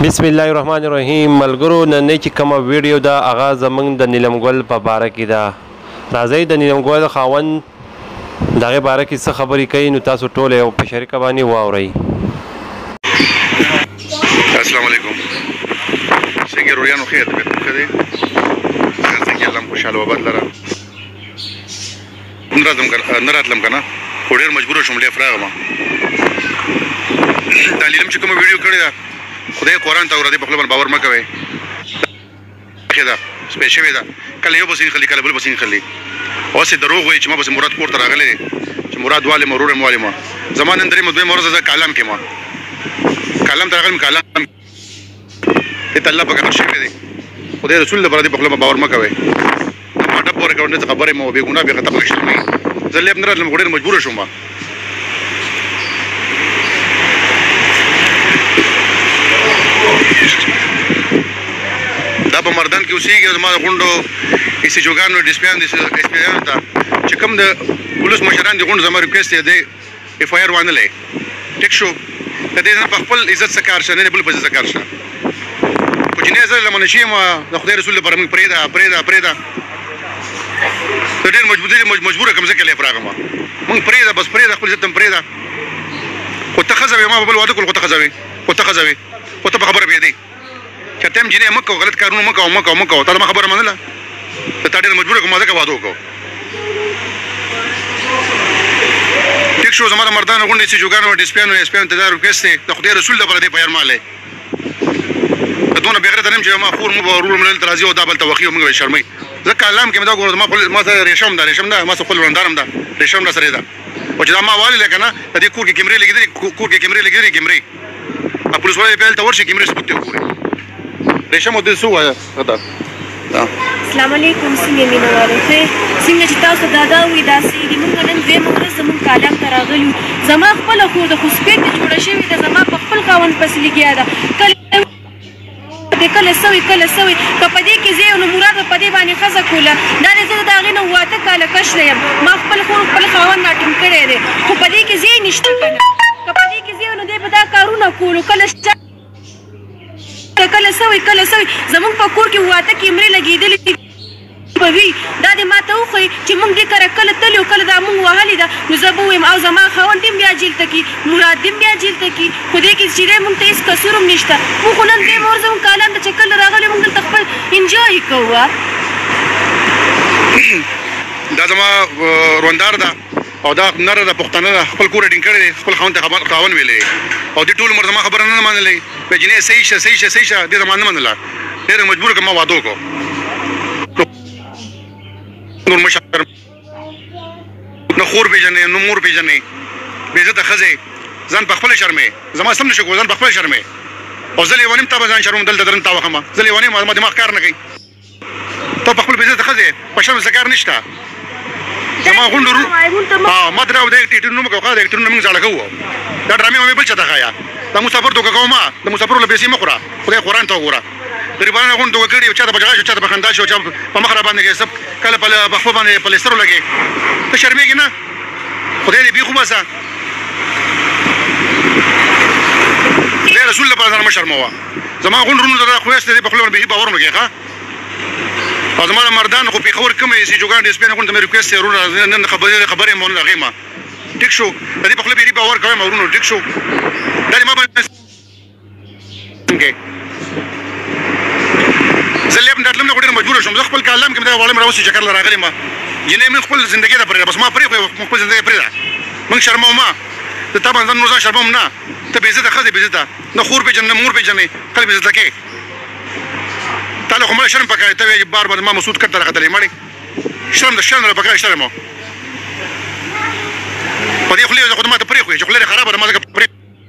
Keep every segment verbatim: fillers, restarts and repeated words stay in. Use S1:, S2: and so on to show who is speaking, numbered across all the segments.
S1: بسم الله الرحمن الرحیم. ملګرو نن چې کومه ویډیو دا هغه زمونږ د نیلم ګل په باره کې ده. راځئ د نیلم ګل خاوند دغه باره کې څه خبرې کوي نو تاسو ټول یو په شریکه باندې واورئ.
S2: السلام علیکم. څنګه روریانو خیر طبیعت ښه دی؟ څنګه الله خوشحاله وبد لره نه راتلم نه راتلم که نه خو ډېر مجبوره شوم لیف راغلم. دا لیلم چې کومه ویډیو کړې ده خدای قرآن ته اورېدی په خپله باندې باور مه کوئ. ښې ده سپی شوې ده کله یو بسین خلي کله بل بسین خلي. اوس یې دروغ وایي چې ما پسې مراد کور ته راغلی دی چې مراد والې ما ورور یم والې ما زما نن درېیمه دویمه ورځ زه کالام کې ما کالام ته راغلم کالام دې ته الله پاک شوی دی خدای رسول لپاره دې په خپله باور مه کوئ. ما ډب پورې ګاونډي څه خبرې مه بې ګناه بې خطا پکې شرموي. زه لیب نه راتلم خو ډېر مجبوره شوم. دا په مردان کې اوسېږي او زما د غونډو ایسیجوګانو ډسپیان د ایسپیانو ته چې کوم د پولیس مشران دي غونډو زما ریکویسټ دی دی اف آی آر وانلی ټیک شو د دې نه په خپل عزت څه کار شه نه بل په عزت څه کار شه. خو جنۍ زه لمنه شي یم د خدای رسول لپاره موږ پرېږده پرېږده پرېږده زه ډېر مجبوره کوم ځکه لیف راغلم. موږ پرېږده بس پرېږده خپل عزت هم پرېږده. خو ته ښځه وې ما به بل واده کړل خو ته ښځه وې خو ته ښځه وې خو ته په خبره پوهېدې چې ته هم جنۍ مه کوه غلط کارونه مه کوه مه کوه مه کوه تا زما خبره منله زه تا ډېره مجبوره کړم ما ځکه واده وکړو. ټیک شو زما د مردانو غونډې سیجوګانو ډسپیانو اسپیانو ته دا ریکویسټ دی د خدای رسول لپاره دی په یار مالی ته دونه بېغیرته نه یم چې ما خور مو به ورور مې دلته راځي او دا بلته وخي او موږ به شرموي. زه کالام کې مې دا ګوره ما سره ریشم ده ریشم ده ما سره خپل ورندارم ده ریشم راسره ده او چې دا ما والې که نه د دې کور کې کیمرې لګېدلې کور کې کیمرې لګېدلې کیمرې پولیس والا پیل ته ورشي کیمرې ثبوت دی وګورئ. ریشم ودې څه ووایه غدا
S3: السلام علیکم. څنګه مینهوالو ښه څنګه چې تاسو دا دا وایي داسې دي. موږ نن دویمه ورځ زموږ کالام ته راغلي یو. زما خپله خور ده خو سپېک ته جوړه شوې ده زما په خپل خاوند پسې لګیا ده کله کله څه وي کله څه وي که په دې کې زه یم نو مراد به په دې باندې ښځه کوله دا دی زه د هغې نه اووه اته کاله کشره یم ما خپل خور خپل خاوند ناټینګ کړی دی خو په دې کې زه یې نشته که نه که په دې کې زه یم نو دی به دا کارونه کولو کله کله څه وي کله څه وي زموږ په کور کې اووه اته کیمرې لګېدلې به وي دا دې ما ته وښیي چې موږ دې کره کله تللي او کله دا موږ وهلې ده نو زه به ووایم او زما خاوند دې هم بیا جیل ته کي مراد دې هم بیا جیل ته کي خو دې کې چې دی موږ ته هېڅ قصور هم نشته. موږ خو نن درېیمه ورځ زموږ کالام ته چې کله راغلي موږ دلته خپل انجوی کوو.
S2: دا زما روندار ده او دا نره ده پښتانه ده خپل کور ډینګ کړی دی خپل خاوند ته خاوند ویلی او دې ټول عمر زما خبره نه منلې په جنۍ صحیح شه صحیح شه صحیح شه دې زما نه منله ډېره مجبوره کړم ما واده وکړو. نور مشر نه خور پېژنې نه مور پېژنې بې عزته ښځې ځان په خپله شرمې زما سم نه شو کوو ځان په خپله شرمې او زه لیونیم تا به ځان شرموم دلته درن تا وخمه زه لیونیم زما دماغ کار نه کوي ته په خپل بې عزته ښځې په شرم څه کار نشته. زما غونډو ما درې د اکټیټرونه مو کوه د اکټیټرونه موږ زاړه کوو دا ډرامې مې بل چا ته ښایه دا مسافر دوکه کوم ما د مسافرو له پیسې مه خوره خدای قرآن ته وګوره غریبانو غونډ دوکه کړي چا ته په جغا شو چا ته په خندا شو چا په مخ را باندې سب کله په خپل باندې پلیستر ولګي ته شرمېږي نه خدای دې بیخو باسه خدای رسول لپاره ځان مه شرموه. زما غونډ رونو ته خویست دی په خپل باندې باور ونه کوي ښه او زما د مردان خو پېښور کومې سیجوګان ډسپلین غونډ ته مې ریکویسټ دی وروڼه نن خبرې خبرې مو نه هغې ما ټیک شو د دې په خوله بېري باور کوم وروڼو ټیک شو دا دې ما باندې زه لیب نه راتلم نه خو ډېر مجبوره شوم زه خپل کالام کې مې دا واړه مې راوستي چکر له راغلی ما جنۍ مې خپل زندګۍ ته پرېږده بس ما پرېښوی موږ خپل زندګۍ پرېږده موږ شرموو ما د تا باندې ځان نور ځان شرموم نه ته بې عزته ښځې بې عزته نه خور پېژنې نه مور پېژنې خلک بې عزته کې تا له خو مړه شرم پکار ته وایې بار بار ما مسعود کټ ته راختلی مړې شرم د شرم نه پکار شرم په دې خولې خو ما ته پرېښوی چې خوله دې خرابه ده ما ځکه پرې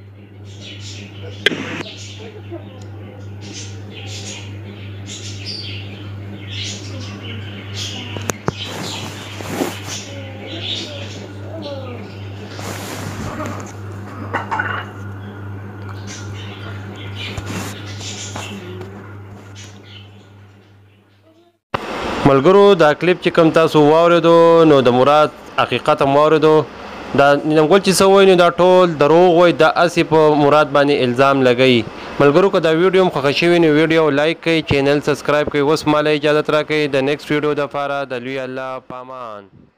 S1: ملګرو دا کلیپ چې کوم تاسو واورېدو نو د مراد حقیقت هم واورېدو دا نیلم ګل چې څه وایي نو دا ټول دروغ وایي دا هسې په مراد باندې الزام لګوي ملګرو که دا ویډیو هم خوښه شوي نو ویډیو لایک کړئ چینل سبسکرایب کړئ اوس ماله اجازت راکړئ د نیکسټ ویډیو دپاره د لوی الله پامان